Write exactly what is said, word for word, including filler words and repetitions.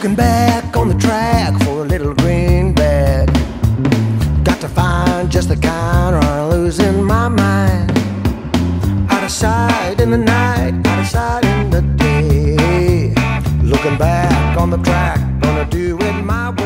Looking back on the track for a little greenback. Got to find just the kind or I'm losing my mind. Out of sight in the night, out of sight in the day. Looking back on the track, gonna do it my way.